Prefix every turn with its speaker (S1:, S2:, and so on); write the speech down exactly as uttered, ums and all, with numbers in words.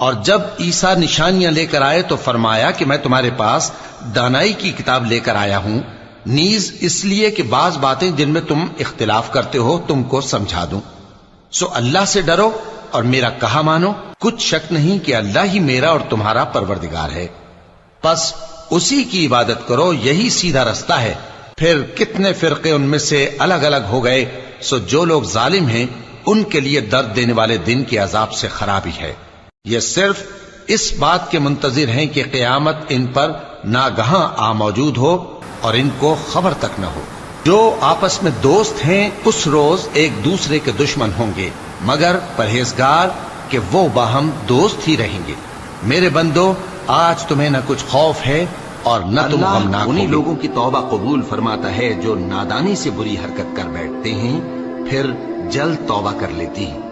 S1: اور جب عیسیٰ نشانیاں لے کر آئے تو فرمایا کہ میں تمہارے پاس دانائی کی کتاب لے کر آیا ہوں، نیز اس لیے کہ بعض باتیں جن میں تم اختلاف کرتے ہو تم کو سمجھا دوں۔ سو اللہ سے ڈرو اور میرا کہا مانو، کچھ شک نہیں کہ اللہ ہی میرا اور تمہارا پروردگار ہے، پس اسی کی عبادت کرو، یہی سیدھا رستہ ہے۔ پھر کتنے فرقے ان میں سے الگ الگ ہو گئے، سو جو لوگ ظالم ہیں ان کے لیے درد دینے والے دن کے عذاب سے خرابی ہے۔ یہ صرف اس بات کے منتظر ہیں کہ قیامت ان پر ناگہاں آ موجود ہو اور ان کو خبر تک نہ ہو۔ جو آپس میں دوست ہیں اس روز ایک دوسرے کے دشمن ہوں گے، مگر پرہیزگار کہ وہ باہم دوست ہی رہیں گے۔ میرے بندو، آج تمہیں نہ کچھ خوف ہے اور نہ تم غمناک ہوگے۔ انہی لوگوں کی توبہ قبول فرماتا ہے جو نادانی سے بری حرکت کر بیٹھتے ہیں پھر جلد توبہ کر لیتی ہیں۔